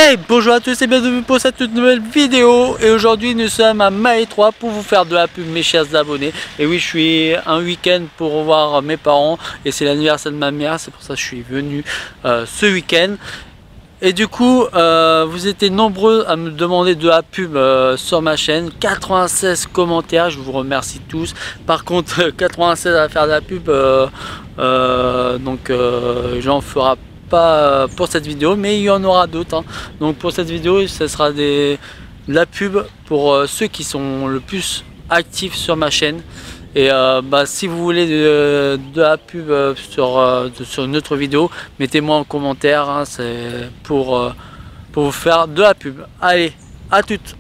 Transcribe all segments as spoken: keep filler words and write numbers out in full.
Hey, bonjour à tous et bienvenue pour cette nouvelle vidéo. Et aujourd'hui nous sommes à Maé trois pour vous faire de la pub, mes chers abonnés. Et oui, je suis un week-end pour voir mes parents et c'est l'anniversaire de ma mère, c'est pour ça que je suis venu euh, ce week-end. Et du coup, euh, vous étiez nombreux à me demander de la pub euh, sur ma chaîne. quatre-vingt-seize commentaires, je vous remercie tous. Par contre, quatre-vingt-seize à faire de la pub, euh, euh, donc euh, j'en ferai pas pour cette vidéo, mais il y en aura d'autres. Hein. Donc pour cette vidéo, ce sera des, de la pub pour euh, ceux qui sont le plus actifs sur ma chaîne. Et euh, bah, si vous voulez de, de la pub euh, sur, euh, de, sur une autre vidéo, mettez-moi en commentaire, hein, c'est pour, euh, pour vous faire de la pub. Allez, à toutes.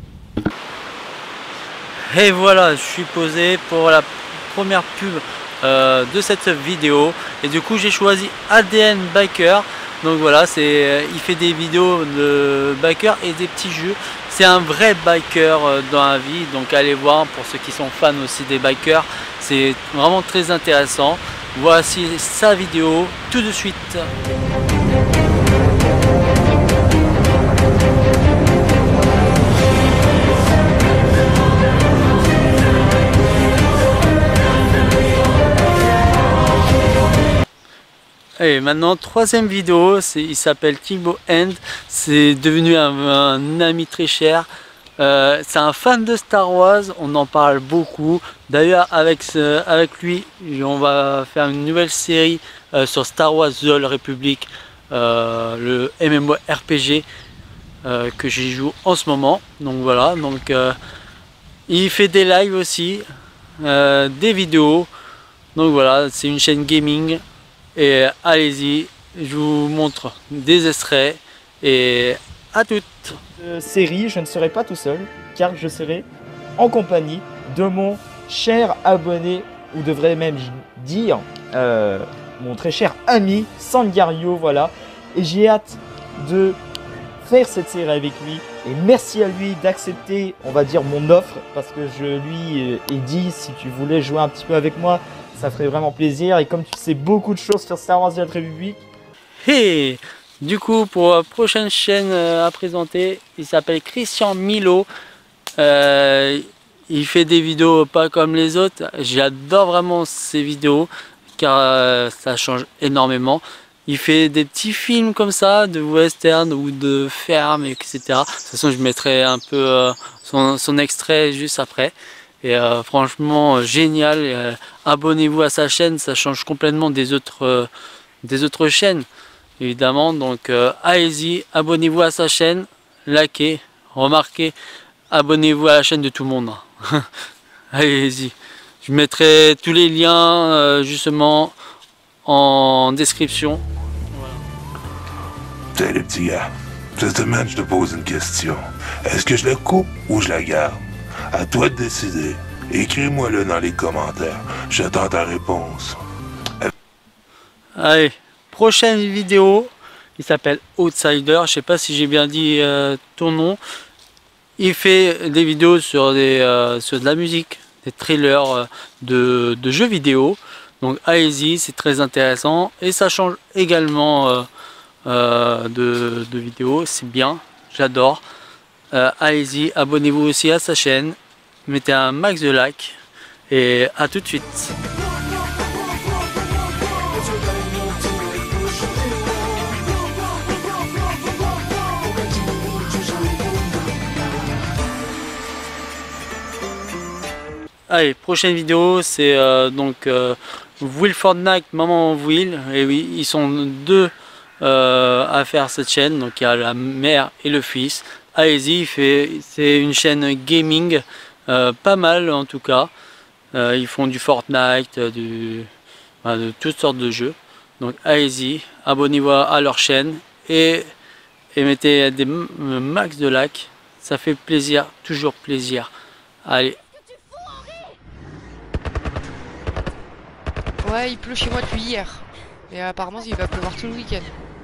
Et voilà, je suis posé pour la première pub euh, de cette vidéo. Et du coup, j'ai choisi A D N Biker. Donc voilà, c'est, il fait des vidéos de biker et des petits jeux. C'est un vrai biker dans la vie, donc allez voir pour ceux qui sont fans aussi des bikers. C'est vraiment très intéressant. Voici sa vidéo tout de suite. Et maintenant, troisième vidéo, il s'appelle Thibaut End, c'est devenu un, un ami très cher. Euh, c'est un fan de Star Wars, on en parle beaucoup. D'ailleurs, avec, ce, avec lui, on va faire une nouvelle série euh, sur Star Wars The Old Republic, euh, le M M O R P G euh, que j'y joue en ce moment. Donc voilà, donc euh, il fait des lives aussi, euh, des vidéos. Donc voilà, c'est une chaîne gaming. Et allez-y, je vous montre des extraits et à toutes. Euh, série, je ne serai pas tout seul, car je serai en compagnie de mon cher abonné, ou devrais même dire euh, mon très cher ami Sangario, voilà. Et j'ai hâte de faire cette série avec lui. Et merci à lui d'accepter, on va dire, mon offre, parce que je lui ai dit, si tu voulais jouer un petit peu avec moi, ça ferait vraiment plaisir. Et comme tu sais beaucoup de choses sur Star Wars The Old Republic. Hey, du coup, pour la prochaine chaîne à présenter, il s'appelle Christian Milo. Euh, il fait des vidéos pas comme les autres. J'adore vraiment ses vidéos car euh, ça change énormément. Il fait des petits films comme ça, de western ou de ferme, et cetera. De toute façon, je mettrai un peu euh, son, son extrait juste après. Et euh, franchement, génial. Euh, Abonnez-vous à sa chaîne, ça change complètement des autres, euh, des autres chaînes, évidemment. Donc, euh, allez-y, abonnez-vous à sa chaîne, likez, remarquez, abonnez-vous à la chaîne de tout le monde. Allez-y. Je mettrai tous les liens, euh, justement, en description. Salut le petit gars. Cette semaine, je te pose une question. Est-ce que je la coupe ou je la garde? À toi de décider. Écris-moi-le dans les commentaires. J'attends ta réponse. Allez, prochaine vidéo. Il s'appelle Outsider. Je sais pas si j'ai bien dit euh, ton nom. Il fait des vidéos sur, des, euh, sur de la musique, des trailers euh, de, de jeux vidéo. Donc allez-y, c'est très intéressant. Et ça change également euh, euh, de, de vidéos. C'est bien, j'adore. Euh, allez-y, abonnez-vous aussi à sa chaîne. Mettez un max de like. Et à tout de suite. Allez, prochaine vidéo, c'est euh, donc euh, Will Fortnite, Maman Will. Et oui, ils sont deux euh, à faire cette chaîne. Donc il y a la mère et le fils. Allez-y, c'est une chaîne gaming, euh, pas mal en tout cas. Euh, ils font du Fortnite, du, enfin, de toutes sortes de jeux. Donc allez-y, abonnez-vous à leur chaîne et, et mettez des max de likes. Ça fait plaisir, toujours plaisir. Allez. Ouais, il pleut chez moi depuis hier. Et apparemment, il va pleuvoir tout le week-end.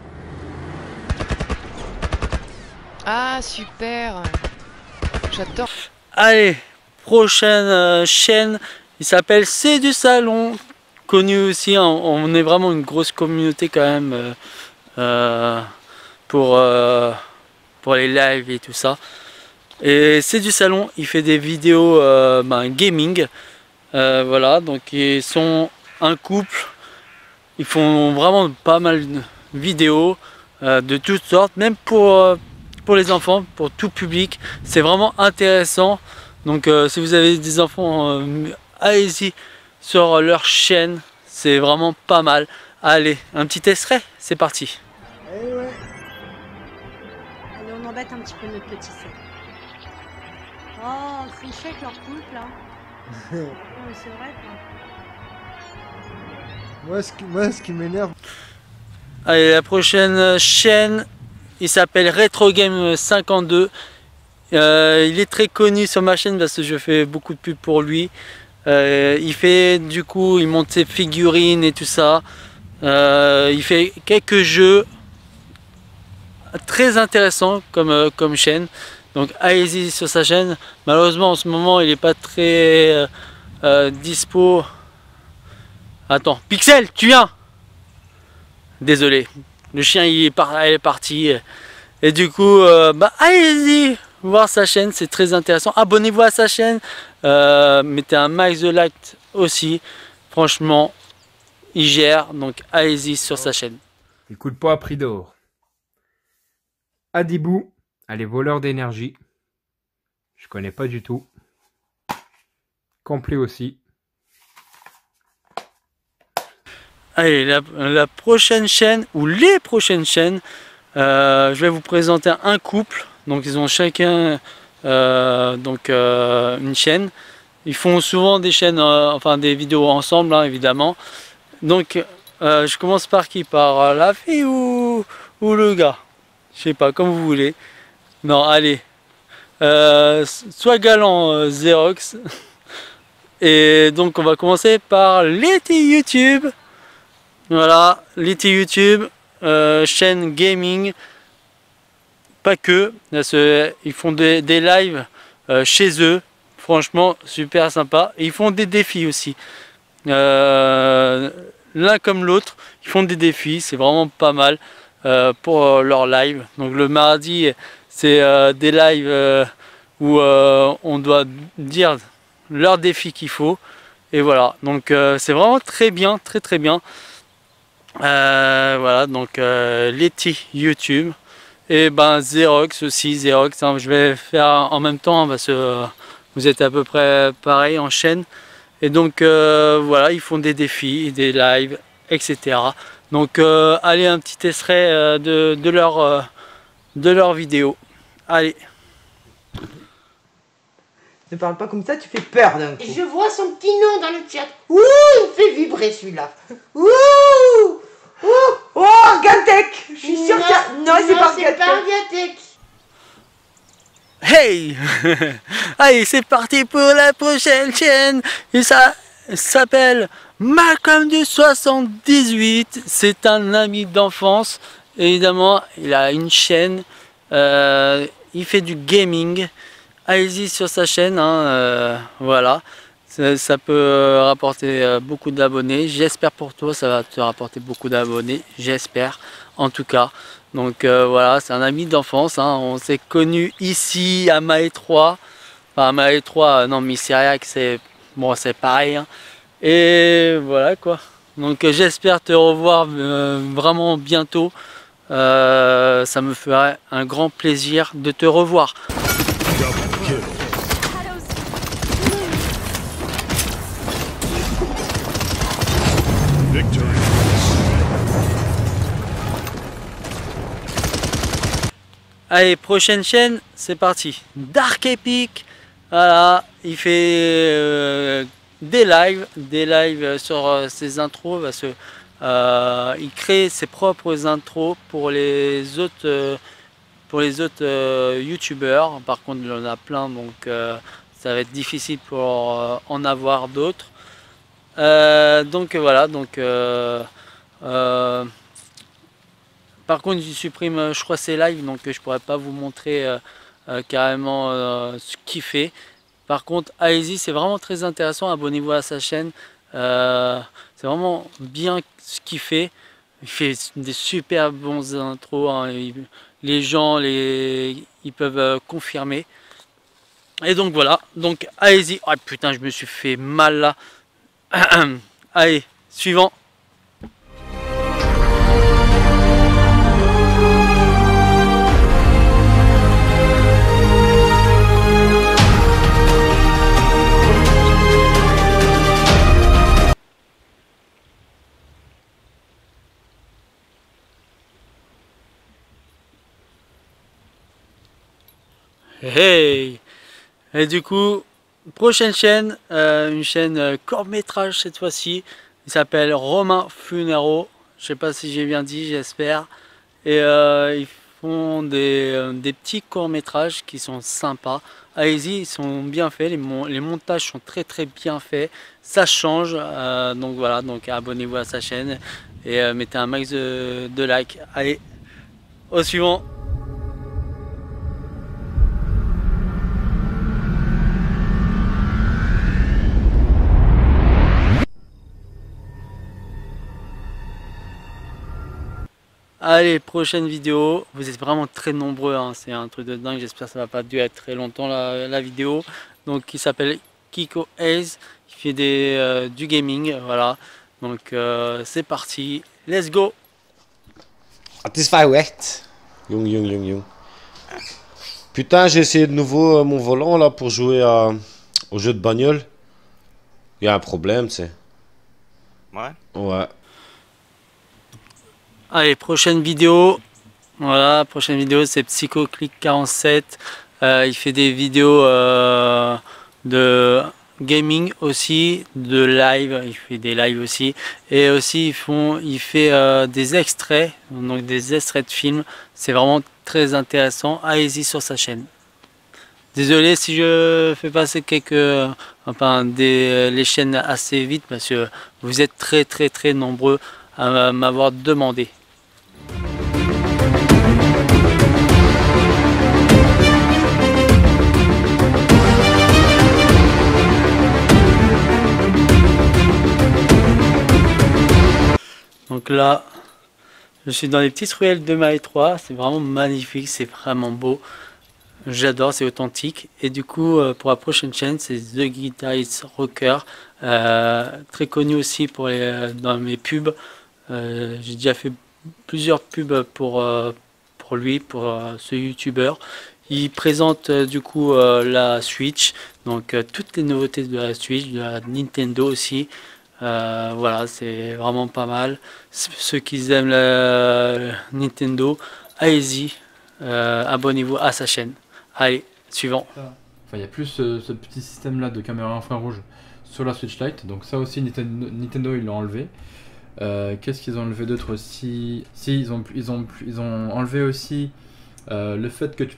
Ah, super. J'adore. Allez, prochaine euh, chaîne. Il s'appelle C'est du Salon. Connu aussi. Hein, on est vraiment une grosse communauté quand même. Euh, euh, pour... Euh, pour les lives et tout ça. Et c'est du salon, il fait des vidéos euh, ben, gaming. Euh, voilà, donc ils sont un couple. Ils font vraiment pas mal de vidéos euh, de toutes sortes, même pour, euh, pour les enfants, pour tout public. C'est vraiment intéressant. Donc euh, si vous avez des enfants, euh, allez-y sur leur chaîne. C'est vraiment pas mal. Allez, un petit extrait, c'est parti. Eh ouais. Allez, on embête un petit peu notre petit set. Oh, c'est chèque leur couple là. Non, mais c'est vrai quoi. Moi, ce qui, moi, ce qui m'énerve. Allez, la prochaine chaîne, il s'appelle Retro Game cinquante-deux. Euh, il est très connu sur ma chaîne parce que je fais beaucoup de pubs pour lui. Euh, il fait du coup, il monte ses figurines et tout ça. Euh, il fait quelques jeux très intéressants comme, euh, comme chaîne. Donc allez-y sur sa chaîne. Malheureusement en ce moment il n'est pas très euh, euh, dispo. Attends, Pixel, tu viens? Désolé, le chien il est, par... il est parti. Et du coup, euh, bah, allez-y voir sa chaîne, c'est très intéressant. Abonnez-vous à sa chaîne, euh, mettez un max de likes aussi. Franchement, il gère, donc allez-y sur sa chaîne. Écoute pas à prix d'or. Adibou, elle est voleur d'énergie. Je connais pas du tout. Complet aussi. Allez, la, la prochaine chaîne, ou les prochaines chaînes, euh, je vais vous présenter un couple. Donc ils ont chacun euh, donc, euh, une chaîne. Ils font souvent des chaînes, euh, enfin des vidéos ensemble, hein, évidemment. Donc euh, je commence par qui? Par la fille ou, ou le gars? Je sais pas, comme vous voulez. Non, allez. Euh, sois galant, euh, Xerox. Et donc on va commencer par Letty YouTube. Voilà, Letty YouTube, euh, chaîne gaming. Pas que, ils font des, des lives euh, chez eux. Franchement, super sympa. Et ils font des défis aussi. Euh, L'un comme l'autre, ils font des défis. C'est vraiment pas mal euh, pour euh, leur live. Donc le mardi, c'est euh, des lives euh, où euh, on doit dire leur défi qu'il faut. Et voilà, donc euh, c'est vraiment très bien, très très bien. Euh, voilà, donc euh, Letty YouTube. Et ben Xerox aussi, Xerox, hein, je vais faire en même temps parce que euh, vous êtes à peu près pareil en chaîne. Et donc euh, voilà, ils font des défis, des lives, et cetera. Donc euh, allez, un petit extrait euh, de, de leur euh, de leur vidéo. Allez. Ne parle pas comme ça, tu fais peur d'un coup. Je vois son petit nom dans le chat. Ouh, il me fait vibrer celui-là. Ouh, ouh. Oh, Gatec. Je suis sûre que... Non, c'est pas c'est pas Gatec. Hey. Allez, c'est parti pour la prochaine chaîne. Et ça s'appelle Malcolm du soixante-dix-huit. C'est un ami d'enfance. Évidemment, il a une chaîne. Euh, il fait du gaming. Allez-y sur sa chaîne, hein, euh, voilà, ça, ça peut rapporter beaucoup d'abonnés. J'espère pour toi, ça va te rapporter beaucoup d'abonnés, j'espère, en tout cas. Donc euh, voilà, c'est un ami d'enfance, hein. On s'est connus ici à Maé trois. Enfin, à Maé trois, non, Missiriac, c'est bon, c'est pareil. Hein. Et voilà quoi. Donc euh, j'espère te revoir euh, vraiment bientôt. Euh, ça me ferait un grand plaisir de te revoir. Allez, prochaine chaîne, c'est parti. Dark Epic, voilà, il fait euh, des lives, des lives sur euh, ses intros parce que euh, il crée ses propres intros pour les autres. Euh, Pour les autres euh, youtubeurs, par contre il y en a plein, donc euh, ça va être difficile pour euh, en avoir d'autres. Euh, donc voilà, donc euh, euh, par contre je supprime, je crois, ces lives, donc je pourrais pas vous montrer euh, euh, carrément euh, ce qu'il fait. Par contre, allez-y, c'est vraiment très intéressant, abonnez-vous à sa chaîne, euh, c'est vraiment bien ce qu'il fait. Il fait des super bons intros, hein. il, les gens, les, ils peuvent euh, confirmer. Et donc voilà, donc allez-y. Oh putain, je me suis fait mal là. Allez, suivant. Hey! Et du coup, prochaine chaîne, euh, une chaîne euh, court métrage cette fois-ci. Il s'appelle Romain Funero. Je sais pas si j'ai bien dit, j'espère. Et euh, ils font des, euh, des petits courts métrages qui sont sympas. Allez-y, ils sont bien faits. Les, mon les montages sont très très bien faits. Ça change. Euh, donc voilà, donc abonnez-vous à sa chaîne et euh, mettez un max de, de likes. Allez, au suivant. Allez, prochaine vidéo. Vous êtes vraiment très nombreux, hein. C'est un truc de dingue. J'espère que ça va pas durer très longtemps la, la vidéo. Donc, il s'appelle Kiko Ace. Il fait des, euh, du gaming, voilà. Donc, euh, c'est parti. Let's go. Het is vrij wet. Jong, jong, jong, jong. Putain, j'ai essayé de nouveau euh, mon volant là pour jouer à, au jeu de bagnole. Il y a un problème, tu sais. Ouais. Ouais. Allez, prochaine vidéo. Voilà, prochaine vidéo, c'est PsychoClick quarante-sept. Euh, il fait des vidéos euh, de gaming aussi, de live. Il fait des lives aussi. Et aussi, ils font, il fait euh, des extraits, donc des extraits de films. C'est vraiment très intéressant. Allez-y sur sa chaîne. Désolé si je fais passer quelques, enfin, des, les chaînes assez vite parce que vous êtes très très très nombreux à m'avoir demandé. Donc là, je suis dans les petites ruelles de Maé trois, c'est vraiment magnifique, c'est vraiment beau. J'adore, c'est authentique. Et du coup, pour la prochaine chaîne, c'est The Guitarist Rocker, euh, très connu aussi pour les, dans mes pubs. Euh, J'ai déjà fait plusieurs pubs pour, euh, pour lui, pour euh, ce youtubeur. Il présente euh, du coup euh, la Switch, donc euh, toutes les nouveautés de la Switch, de la Nintendo aussi. Euh, voilà, c'est vraiment pas mal. Ceux qui aiment la Nintendo, allez-y, euh, abonnez-vous à sa chaîne. Allez, suivant. Enfin, il y a plus ce, ce petit système là de caméra infrarouge sur la Switch Lite, donc ça aussi Nintendo, Nintendo ils l'ont enlevé. Euh, Qu'est-ce qu'ils ont enlevé d'autre aussi? Si, ils ont, ils, ont, ils ont enlevé aussi euh, le fait que tu...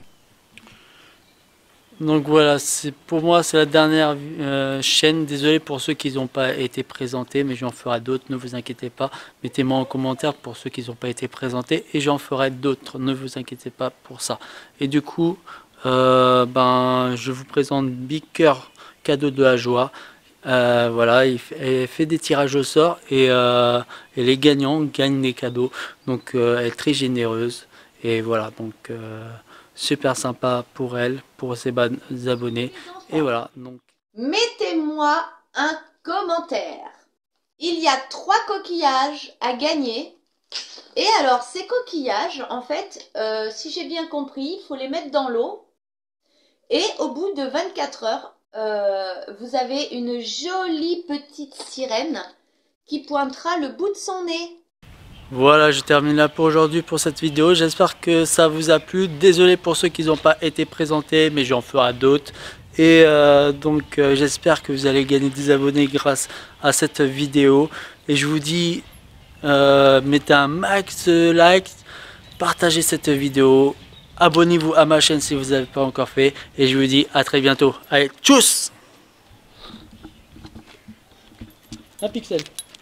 Donc voilà, pour moi c'est la dernière euh, chaîne. Désolé pour ceux qui n'ont pas été présentés, mais j'en ferai d'autres, ne vous inquiétez pas. Mettez-moi en commentaire pour ceux qui n'ont pas été présentés et j'en ferai d'autres, ne vous inquiétez pas pour ça. Et du coup, euh, ben, je vous présente Beaker, cadeau de la joie. Euh, voilà, il fait, fait des tirages au sort et, euh, et les gagnants gagnent des cadeaux. Donc euh, elle est très généreuse et voilà, donc euh, super sympa pour elle, pour ses abonnés. Et voilà, donc. Mettez-moi un commentaire. Il y a trois coquillages à gagner. Et alors, ces coquillages, en fait, euh, si j'ai bien compris, il faut les mettre dans l'eau. Et au bout de vingt-quatre heures, euh, vous avez une jolie petite sirène qui pointera le bout de son nez. Voilà, je termine là pour aujourd'hui pour cette vidéo. J'espère que ça vous a plu. Désolé pour ceux qui n'ont pas été présentés, mais j'en ferai d'autres. Et euh, donc euh, j'espère que vous allez gagner des abonnés grâce à cette vidéo. Et je vous dis, euh, mettez un max de likes, partagez cette vidéo, abonnez-vous à ma chaîne si vous n'avez pas encore fait. Et je vous dis à très bientôt. Allez, tchuss! Un pixel.